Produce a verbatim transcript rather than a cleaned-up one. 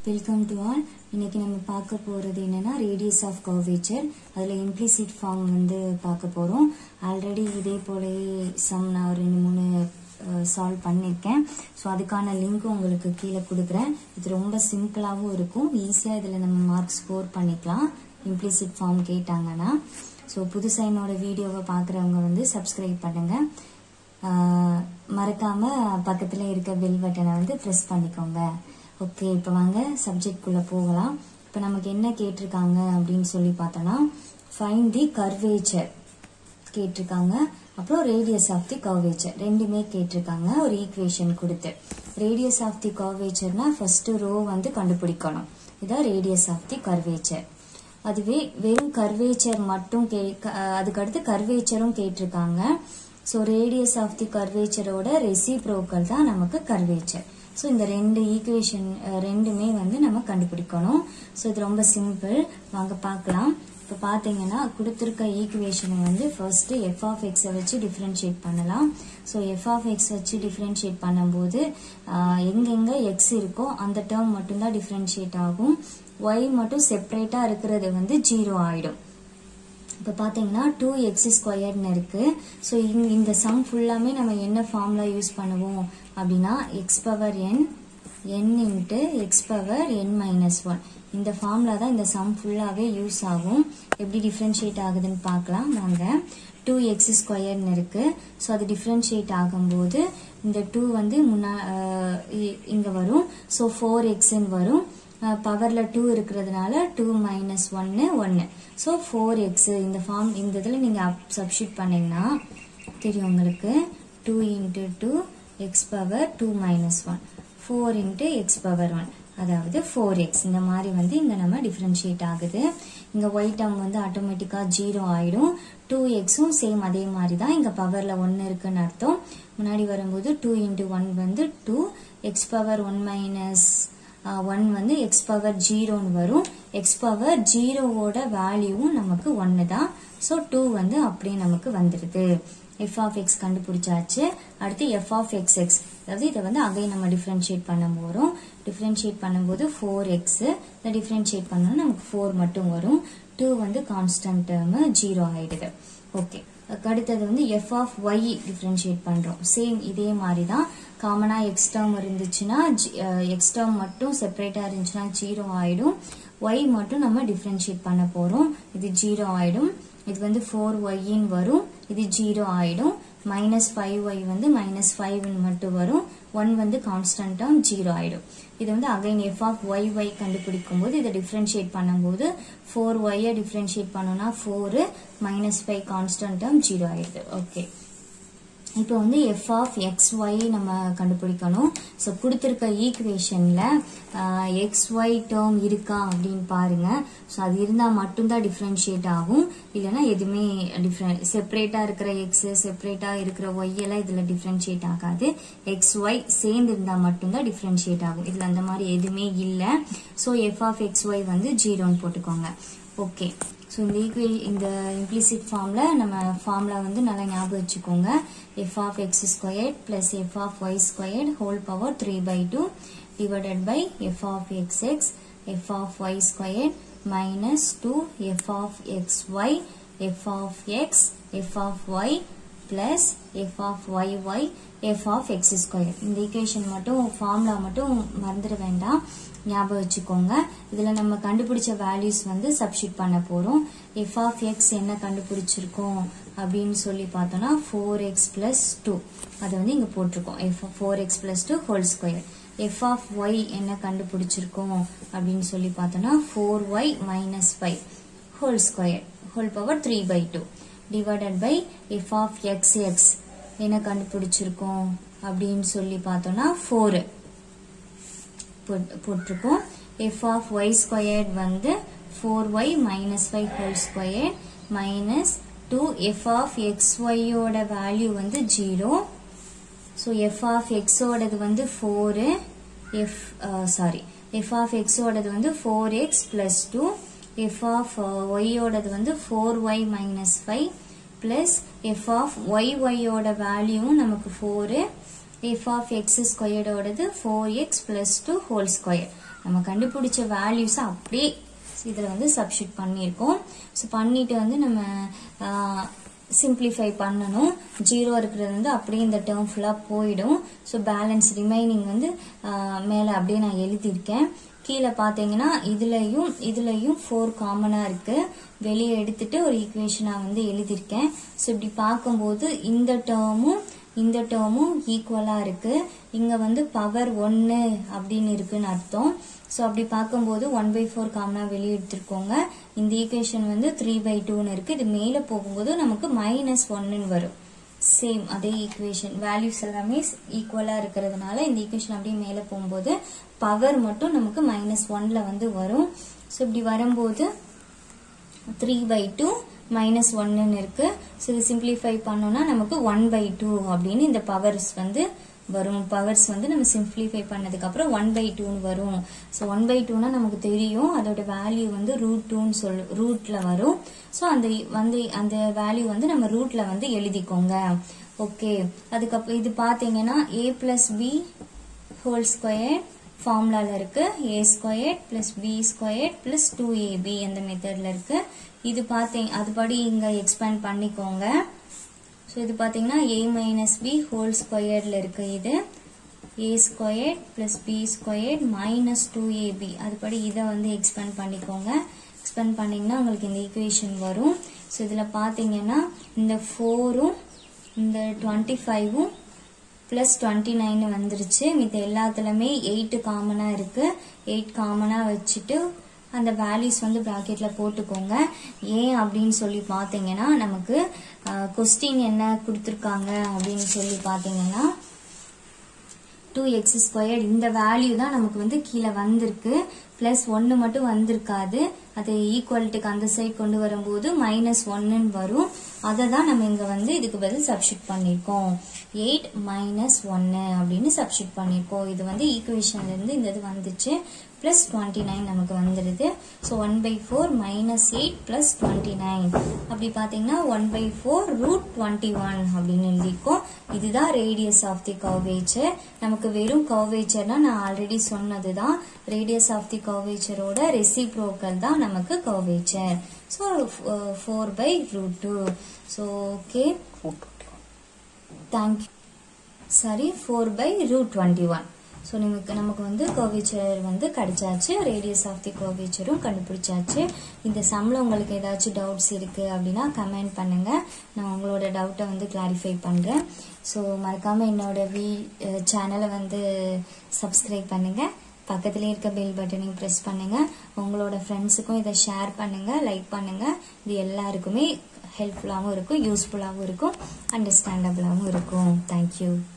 Welcome to all. இன்னைக்கு நம்ம பார்க்க போறது என்னன்னா radius of curvature. அதுல implicit form வந்து பார்க்க போறோம். ஆல்ரெடி இதே போல சம் நான் ரெண்டு மூணு சால்வ் பண்ணிருக்கேன். சோ அதுக்கான லிங்க் உங்களுக்கு கீழ கொடுக்கிறேன். இது ரொம்ப சிம்பிளாவும் இருக்கும். ஈஸியா இதல நம்ம மார்க் ஸ்கோர் பண்ணிக்கலாம். implicit form கேட்டாங்கன்னா. சோ புதுசா என்னோட வீடியோவை பார்க்கறவங்க வந்து Subscribe பண்ணுங்க. மறக்காம பக்கத்துல இருக்க பெல் பட்டனை வந்து பிரஸ் பண்ணிக்கோங்க. ஓகே, இப்போ வாங்க சப்ஜெக்ட் குள்ள போகலாம். இப்போ நமக்கு என்ன கேட்டிருக்காங்க அப்படினு சொல்லி பார்த்தோம்னா find the curvature கேட்டிருக்காங்க. அப்புறம் radius of the curvature ரெண்டுமே கேட்டிருக்காங்க. ஒரு ஈக்குவேஷன் கொடுத்து radius of the curvatureனா ஃபர்ஸ்ட் ரோ வந்து கண்டுபிடிக்கணும். இதான் radius of the curvature. அதுவே வெறும் curvature மட்டும் அதுக்கு அடுத்து curvatureம் கேட்டிருக்காங்க. So radius of the curvature ஓட reciprocal தான் நமக்கு curvature. So இந்த ரெண்டு ஈக்குவேஷன் ரெண்டுமே வந்து நம்ம கண்டுபிடிக்கணும். So இது ரொம்ப சிம்பிள். வாங்க பார்க்கலாம். இப்போ பாத்தீங்கன்னா கொடுத்திருக்க ஈக்குவேஷன் வந்து ஃபர்ஸ்ட் f of x வச்சு டிஃபரன்ஷியேட் பண்ணலாம். So f of x வச்சு டிஃபரன்ஷியேட் பண்ணும்போது எங்கெங்க x இருக்கோ அந்த டேர்ம் மட்டும் தான் டிஃபரன்ஷியேட் ஆகும். y மட்டும் செப்பரேட்டா இருக்கிறது வந்து ஜீரோ ஆயிடும். இப்போ பாத்தீங்கன்னா டூ எக்ஸ் ஸ்கொயர்னு இருக்கு. ஸோ இந்த சம் ஃபுல்லாமே நம்ம என்ன ஃபார்முலா யூஸ் பண்ணுவோம் அப்படின்னா x power n n into x power n minus one இந்த ஃபார்முலா தான் இந்த சம் ஃபுல்லாவே யூஸ் ஆகும். எப்படி டிஃபரன்ஷியேட் ஆகுதுன்னு பார்க்கலாம் வாங்க. டூ எக்ஸ் ஸ்கொயர்னு இருக்கு. ஸோ அது டிஃபரன்ஷியேட் ஆகும்போது இந்த டூ வந்து முன்னா இங்க வரும். ஸோ ஃபோர் எக்ஸ்ன்னு வரும். பவர்ல டூ இருக்கிறதுனால டூ மைனஸ் ஒன்னு ஒன்னு. ஸோ ஃபோர் எக்ஸ் இந்த ஃபார்ம் இந்த இதில் நீங்க சப்ஸ்டியூட் பண்ணீங்கன்னா தெரியும் உங்களுக்கு. Two into two x power two minus one four into x power one அதாவது ஃபோர் எக்ஸ் இந்த மாதிரி வந்து இங்க நம்ம டிஃபரன்ஷியேட் ஆகுது. இங்க ஒய் டேர்ம் வந்து ஆட்டோமேட்டிக்கா ஜீரோ ஆயிடும். டூ எக்ஸும் சேம் அதே மாதிரி தான். இங்க பவர்ல ஒன்னு இருக்குன்னு அர்த்தம். முன்னாடி வரும்போது டூ இன்ட்டு ஒன் வந்து two x power one minus one வந்து எக்ஸ் பவர் ஜீரோன்னு வரும். எக்ஸ் பவர் ஜீரோவோட வேல்யூவும் நமக்கு ஒன்னு தான். ஸோ டூ வந்து அப்படியே நமக்கு வந்துடுது. எஃப் ஆஃப் எக்ஸ் கண்டுபிடிச்சாச்சு. அடுத்து எஃப் ஆஃப் எக்ஸ் எக்ஸ் அதாவது இதை வந்து அகைன் நம்ம டிஃபரன்ஷியேட் பண்ண போறோம். டிஃபரன்ஷியேட் பண்ணும்போது ஃபோர் எக்ஸ் இதை டிஃபரன்ஷியேட் பண்ணோம்னா நமக்கு ஃபோர் மட்டும் வரும். டூ வந்து கான்ஸ்டன்ட் டேர்ம் ஜீரோ ஆயிடுது. ஓகே, அடுத்தது வந்து எஃப் ஆஃப் ஒய் டிஃபரன்ஷியேட் பண்றோம். சேம் இதே மாதிரி தான். காமனா எக்ஸ் டேர்ம் இருந்துச்சுன்னா எக்ஸ் டேர்ம் மட்டும் செப்பரேட்டா இருந்துச்சுன்னா ஜீரோ ஆயிடும். ஒய் மட்டும் நம்ம டிஃபரன்ஷியேட் பண்ண போறோம். இது ஜீரோ ஆயிடும். இது வந்து ஃபோர் ஒய்ன்னு வரும். இது ஜீரோ ஆயிடும். மைனஸ் ஃபைவ் ஒய் வந்து மைனஸ் ஃபைவ்னு மட்டும் வரும். ஒன் வந்து கான்ஸ்டன்ட் டேர்ம் ஜீரோ ஆயிடும். இது வந்து again f of y y கண்டுபிடிக்கும் போது இதை டிஃபரன்ஷியேட் பண்ணும்போது ஃபோர் ஒய்யை டிஃபரன்ஷியேட் பண்ணோம்னா four minus five constant term zero ஆயிடுது. ஓகே, இப்போ வந்து எஃப் ஆஃப் எக்ஸ் ஒய் நம்ம கண்டுபிடிக்கணும். ஸோ கொடுத்துருக்க ஈக்குவேஷன்ல எக்ஸ் ஒய் டேர்ம் இருக்கா அப்படின்னு பாருங்க. ஸோ அது இருந்தால் மட்டும்தான் டிஃபரன்ஷியேட் ஆகும். இல்லைன்னா எதுவுமே டிஃபரெண்ட் செப்பரேட்டா இருக்கிற எக்ஸ் செப்பரேட்டா இருக்கிற ஒய் எல்லாம் இதுல டிஃபரன்ஷியேட் ஆகாது. எக்ஸ் ஒய் சேர்ந்து இருந்தால் மட்டும்தான் டிஃபரன்ஷியேட் ஆகும். இதுல அந்த மாதிரி எதுவுமே இல்லை. So f of x y வந்து ஜீரோன்னு போட்டுக்கோங்க. ஓகே, ஸோ இந்த ஈக்குவே இந்த இம்ப்ளிசிட் ஃபார்ம்ல நம்ம ஃபார்முலா வந்து நல்லா ஞாபகம் வச்சுக்கோங்க. F of x squared plus f of y squared whole power three by two divided by f of x x f of y squared minus two f of x y f of x f of y plus f of y y f of x square. இந்த equation மட்டும் formula மட்டும் மறந்துட வேண்டாம், ஞாபகம் வச்சுக்கோங்க. இதுல நம்ம கண்டுபிடிச்ச வேல்யூஸ் வந்து சப்ஸ்டிட் பண்ண போறோம். எஃப் ஆஃப் எக்ஸ் என்ன கண்டுபிடிச்சிருக்கோம் அப்படின்னு சொல்லி பார்த்தோம்னா ஃபோர் எக்ஸ் பிளஸ் டூ அதை வந்து இங்க போட்டிருக்கோம். F four x plus two whole square. F of y என்ன கண்டுபிடிச்சிருக்கோம் அப்படின்னு சொல்லி பார்த்தோம்னா four y minus five whole square whole power three by two divided by f of x x என்ன கண்டுபிடிச்சிருக்கோம் அப்படின்னு சொல்லி பார்த்தோம்னா ஃபோர் போட்டிருக்கோம். எஃப் ஆஃப் ஒய் ஸ்கொயர்ட் வந்து four y minus five whole square minus two f of x ஒய்யோட value வந்து zero. So f of எக்ஸோடது வந்து four F sorry f of எக்ஸோடது வந்து four x plus two f of ஒய்யோடது வந்து four y minus five plus f of y ஒய்யோட வேல்யூவும் நமக்கு four f of x squared ஓடது four x plus two whole square நம்ம கண்டுபிடிச்ச வேல்யூஸ் அப்படியே இதுல வந்து சப்ஸ்டிட்யூட் பண்ணியிருக்கோம். ஸோ பண்ணிட்டு வந்து நம்ம சிம்பிளிஃபை பண்ணணும். ஜீரோ இருக்கிறது வந்து அப்படியே இந்த டேர்ம் ஃபுல்லா போயிடும். ஸோ பேலன்ஸ் ரிமைனிங் வந்து மேல அப்படியே நான் எழுதியிருக்கேன். கீழே பாத்தீங்கன்னா இதுலயும் இதுலயும் ஃபோர் காமனா இருக்கு. வெளியே எடுத்துட்டு ஒரு ஈக்குவேஷனா வந்து எழுதியிருக்கேன். ஸோ இப்படி பார்க்கும்போது இந்த டேர்மும் இந்த டேர்மும் ஈக்குவலா இருக்கு. இங்க வந்து பவர் ஒன்னு அப்படின்னு இருக்குன்னு அர்த்தம். ஸோ அப்படி பார்க்கும்போது ஒன் பை ஃபோர் காமனா வெளியே எடுத்துருக்கோங்க. இந்த ஈக்குவேஷன் வந்து த்ரீ பை டூன்னு இருக்கு. இது மேல போகும்போது நமக்கு மைனஸ் ஒன்னு வரும். சேம் அதே ஈக்குவேஷன் வேல்யூஸ் எல்லாமே ஈக்குவலா இருக்கிறதுனால இந்த ஈக்குவேஷன் அப்படியே மேல போகும்போது பவர் மட்டும் நமக்கு மைனஸ் ஒன்ல வந்து வரும். ஸோ இப்படி வரும்போது த்ரீ பை டூ மைனஸ் ஒன்னு இருக்கு. ஸோ இது சிம்பிளிஃபை பண்ணோம்னா நமக்கு ஒன் பை டூ அப்படின்னு இந்த பவர்ஸ் வந்து வரும். பவர்ஸ் வந்து நம்ம சிம்பிளிஃபை பண்ணதுக்கு அப்புறம் ஒன் பை டூன்னு வரும். ஸோ ஒன் பை டூனா நமக்கு தெரியும் அதோட வேல்யூ வந்து ரூட் டூன்னு சொல் ரூட்ல வரும். ஸோ அந்த வந்து அந்த வேல்யூ வந்து நம்ம ரூட்ல வந்து எழுதிக்கோங்க. ஓகே, அதுக்கப்புறம் இது பாத்தீங்கன்னா a plus b whole square ஃபார்முலால இருக்கு. A square plus b square plus two a b அந்த மெத்தட்ல இருக்கு. இது பாத்தீங்க அதுபடி இங்க எக்ஸ்பேண்ட் பண்ணிக்கோங்க. ஸோ இது பாத்தீங்கன்னா ஏ மைனஸ் பி ஹோல் ஸ்கொயர்ல இருக்கு. இது a square plus b square minus two a b அதுபடி இதை வந்து எக்ஸ்பேண்ட் பண்ணிக்கோங்க. எக்ஸ்பேண்ட் பண்ணீங்கன்னா உங்களுக்கு இந்த ஈக்குவேஷன் வரும். ஸோ இதுல பாத்தீங்கன்னா இந்த ஃபோரும் இந்த டுவெண்ட்டி ஃபைவும் பிளஸ் டுவெண்ட்டி நைன் வந்துருச்சு. மித்த எல்லாத்துலயுமே எயிட் காமனா இருக்கு. எயிட் காமனா வச்சுட்டு அந்த வேல்யூஸ் வந்து பிராக்கெட்ல போட்டுக்கோங்க. ஏன் அப்படின்னு சொல்லி பாத்தீங்கன்னா நமக்கு கொஸ்டின் என்ன கொடுத்துருக்காங்க அப்படின்னு சொல்லி பாத்தீங்கன்னா டூ எக்ஸ் ஸ்கொயர் இந்த வேல்யூ தான் நமக்கு வந்து கீழே வந்திருக்கு. பிளஸ் ஒன்னு மட்டும் வந்திருக்காது. அது ஈக்குவல்ட்டுக்கு அந்த சைட் கொண்டு வரும்போது மைனஸ் ஒன்னு வரும். அதை தான் நம்ம இங்க வந்து இதுக்கு பதில் சப்ஸ்டிட் பண்ணிருக்கோம். எயிட் மைனஸ் ஒன்னு அப்படின்னு சப்ஸ்டிட் பண்ணிருக்கோம். இது வந்து ஈக்குவேஷன்ல இருந்து இந்த இது வந்துச்சு. பிளஸ் டுவெண்ட்டி நைன் நமக்கு வந்துருது. So one by four minus eight plus twenty nine அப்படி பாத்தீங்கன்னா one by four root twenty one அப்படின்னு எழுதிருக்கோம். இதுதான் ரேடியஸ் ஆஃப் தி கர்வேச்சர். நமக்கு வெறும் கர்வேச்சர்னா நான் ஆல்ரெடி சொன்னதுதான். ரேடியஸ் ஆஃப் தி கர்வேச்சரோட ரெசிப்ரோக்கல் தான் நமக்கு curvature. So four by root two. So okay, thank you. Sorry, four by root twenty one. So நமக்கு நமக்கு வந்து கர்வேச்சர் வந்து கிடைச்சாச்சு. ரேடியஸ் ஆஃப் தி கர்வேச்சரும் கண்டுபிடிச்சாச்சு. இந்த சம்ல உங்களுக்கு ஏதாச்சும் டவுட்ஸ் இருக்கு அப்படின்னா கமெண்ட் பண்ணுங்க. நான் உங்களோட டவுட்டை வந்து கிளாரிஃபை பண்றேன். ஸோ மறக்காம என்னோட வீ சேனலை வந்து சப்ஸ்கிரைப் பண்ணுங்க. பக்கத்துல இருக்க பெல் பட்டனையும் பிரஸ் பண்ணுங்க. உங்களோட ஃப்ரெண்ட்ஸுக்கும் இதை ஷேர் பண்ணுங்க, லைக் பண்ணுங்க. இது எல்லாருக்குமே ஹெல்ப்ஃபுல்லாகவும் இருக்கும், யூஸ்ஃபுல்லாகவும் இருக்கும், அண்டர்ஸ்டாண்டபிளாகவும் இருக்கும். தேங்க்யூ.